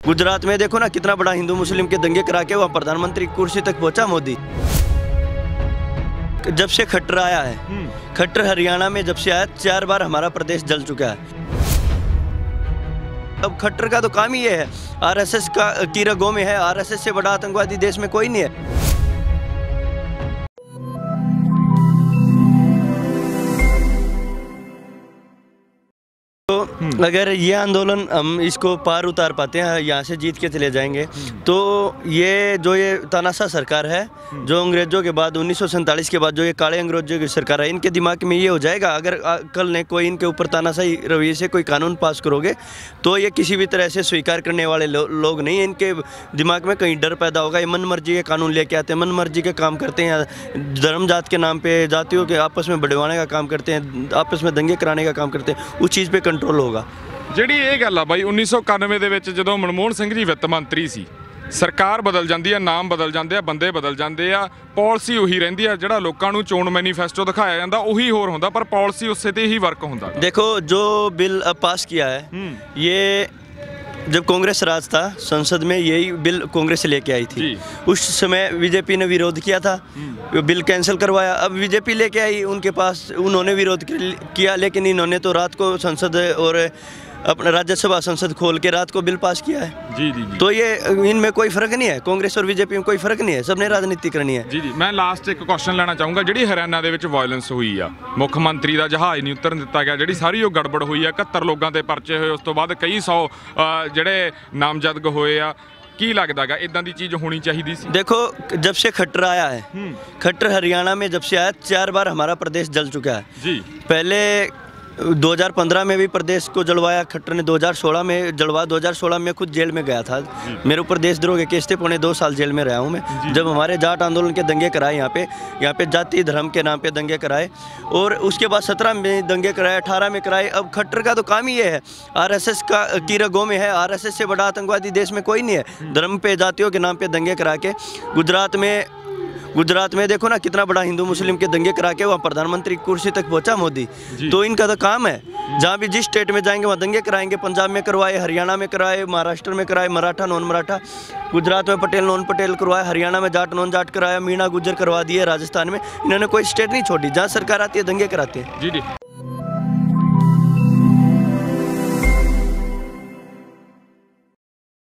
गुजरात में देखो ना कितना बड़ा हिंदू मुस्लिम के दंगे करा के वहाँ प्रधानमंत्री की कुर्सी तक पहुंचा मोदी। जब से खट्टर आया है, खट्टर हरियाणा में जब से आया 4 बार हमारा प्रदेश जल चुका है। अब खट्टर का तो काम ही ये है, आरएसएस का की रगों में है। आरएसएस से बड़ा आतंकवादी देश में कोई नहीं है। तो अगर ये आंदोलन हम इसको पार उतार पाते हैं, यहाँ से जीत के चले जाएंगे, तो ये तानाशाह सरकार है, जो अंग्रेजों के बाद 1947 के बाद जो ये काले अंग्रेजों की सरकार है, इनके दिमाग में ये हो जाएगा अगर कल ने कोई इनके ऊपर तानाशाही रवैये से कोई कानून पास करोगे तो ये किसी भी तरह से स्वीकार करने वाले लोग नहीं है। इनके दिमाग में कहीं डर पैदा होगा। ये मन मर्जी के कानून लेके आते हैं, मन मर्जी के काम करते हैं, धर्म जात के नाम पे जातियों के आपस में बढ़वाने का काम करते हैं, आपस में दंगे कराने का काम करते हैं। उस चीज़ पे कंट्रोल होगा। ਜਿਹੜੀ ਇਹ ਗੱਲ ਆ ਬਾਈ 1991 ਦੇ ਵਿੱਚ ਜਦੋਂ ਮਨਮੋਹਨ ਸਿੰਘ ਜੀ ਵਿੱਤ ਮੰਤਰੀ ਸੀ, ਸਰਕਾਰ ਬਦਲ ਜਾਂਦੀ ਆ, ਨਾਮ ਬਦਲ ਜਾਂਦੇ ਆ, ਬੰਦੇ ਬਦਲ ਜਾਂਦੇ ਆ, ਪਾਲਿਸੀ ਉਹੀ ਰਹਿੰਦੀ ਆ। ਜਿਹੜਾ ਲੋਕਾਂ ਨੂੰ ਚੋਣ ਮੈਨੀਫੈਸਟੋ ਦਿਖਾਇਆ ਜਾਂਦਾ ਉਹੀ ਹੋਰ ਹੁੰਦਾ, ਪਰ ਪਾਲਿਸੀ ਉਸੇ ਤੇ ਹੀ ਵਰਕ ਹੁੰਦਾ। देखो जो बिल पास किया है, ये जब कांग्रेस राज था संसद में यही बिल कांग्रेस लेके आई थी। उस समय बीजेपी ने विरोध किया था, बिल कैंसिल करवाया। अब बीजेपी लेके आई, उनके पास उन्होंने विरोध किया, लेकिन इन्होंने तो रात को संसद और अपना राज्यसभा संसद खोल के रात को बिल पास किया है। जी। तो ये इनमें कोई फर्क नहीं है, कांग्रेस और बीजेपी में कोई फर्क नहीं है, सबने राजनीति करनी है। जी मैं लास्ट एक क्वेश्चन लेना चाहूँगा। जी हरियाणा ਦੇ ਵਿੱਚ ਵਾਇਲੈਂਸ ਹੋਈ ਆ, ਮੁੱਖ ਮੰਤਰੀ ਦਾ ਜਹਾਜ਼ ਨਹੀਂ ਉਤਰਨ ਦਿੱਤਾ ਗਿਆ, ਜਿਹੜੀ ਸਾਰੀ ਉਹ ਗੜਬੜ ਹੋਈ ਆ, 71 ਲੋਕਾਂ ਤੇ ਪਰਚੇ ਹੋਏ, ਉਸ ਤੋਂ ਬਾਅਦ ਕਈ 100 ਜਿਹੜੇ ਨਾਮਜ਼ਦਗ ਹੋਏ ਆ, ਕੀ ਲੱਗਦਾਗਾ ਇਦਾਂ ਦੀ ਚੀਜ਼ ਹੋਣੀ ਚਾਹੀਦੀ ਸੀ? देखो जब से खट्टर आया है, खट्टर हरियाणा में जब से आया 4 बार हमारा प्रदेश जल चुका है। जी पहले 2015 में भी प्रदेश को जलवाया खट्टर ने, 2016 में जलवाया। 2016 में खुद जेल में गया था, मेरे ऊपर देशद्रोह के केस थे, 2.5 साल जेल में रहा हूँ मैं। जब हमारे जाट आंदोलन के दंगे कराए यहाँ पे जाति धर्म के नाम पे दंगे कराए, और उसके बाद 17 में दंगे कराए, 18 में कराए। अब खट्टर का तो काम ही ये है, आरएसएस की रगों में है। आरएसएस से बड़ा आतंकवादी देश में कोई नहीं है। धर्म पे जातियों के नाम पे दंगे करा के गुजरात में देखो ना कितना बड़ा हिंदू मुस्लिम के दंगे करा के वहाँ प्रधानमंत्री की कुर्सी तक पहुंचा मोदी। तो इनका तो काम है, जहाँ भी जिस स्टेट में जाएंगे वहाँ दंगे कराएंगे। पंजाब में करवाए, हरियाणा में कराए, महाराष्ट्र में कराए, मराठा नॉन मराठा, गुजरात में पटेल नॉन पटेल करवाए, हरियाणा में जाट नॉन जाट कराया, मीणा गुज्जर करवा दिए, राजस्थान में। इन्होंने कोई स्टेट नहीं छोड़ी, जहाँ सरकार आती है दंगे कराते हैं। जी